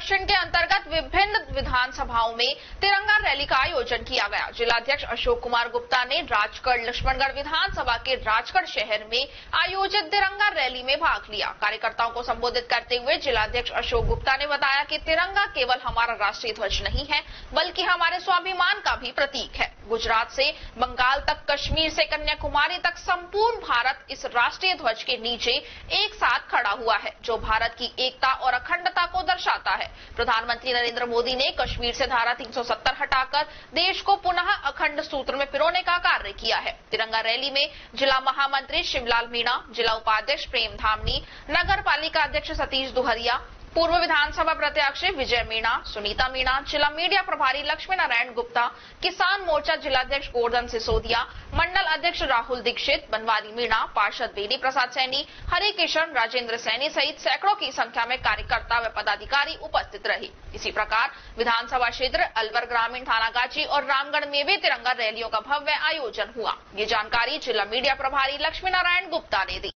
दक्षिण के अंतर्गत विभिन्न विधानसभाओं में तिरंगा रैली का आयोजन किया गया। जिलाध्यक्ष अशोक कुमार गुप्ता ने राजगढ़ लक्ष्मणगढ़ विधानसभा के राजगढ़ शहर में आयोजित तिरंगा रैली में भाग लिया। कार्यकर्ताओं को संबोधित करते हुए जिलाध्यक्ष अशोक गुप्ता ने बताया कि तिरंगा केवल हमारा राष्ट्रीय ध्वज नहीं है, बल्कि हमारे स्वाभिमान का भी प्रतीक है। गुजरात से बंगाल तक, कश्मीर से कन्याकुमारी तक संपूर्ण भारत इस राष्ट्रीय ध्वज के नीचे एक साथ खड़ा हुआ है, जो भारत की एकता और अखंडता को दर्शाता है। प्रधानमंत्री नरेंद्र मोदी ने कश्मीर से धारा 370 हटाकर देश को पुनः अखंड सूत्र में पिरोने का कार्य किया है। तिरंगा रैली में जिला महामंत्री शिवलाल मीणा, जिला उपाध्यक्ष प्रेम धामनी, नगर पालिका अध्यक्ष सतीश दुहरिया, पूर्व विधानसभा प्रत्याशी विजय मीणा, सुनीता मीणा, जिला मीडिया प्रभारी लक्ष्मी नारायण गुप्ता, किसान मोर्चा जिलाध्यक्ष गोवर्धन सिसोदिया, मंडल अध्यक्ष राहुल दीक्षित, बनवारी मीणा, पार्षद बेनी प्रसाद सैनी, हरि किशन, राजेंद्र सैनी सहित सैकड़ों की संख्या में कार्यकर्ता व पदाधिकारी उपस्थित रहे। इसी प्रकार विधानसभा क्षेत्र अलवर ग्रामीण, थानागाजी और रामगढ़ में भी तिरंगा रैलियों का भव्य आयोजन हुआ। ये जानकारी जिला मीडिया प्रभारी लक्ष्मी नारायण गुप्ता ने दी।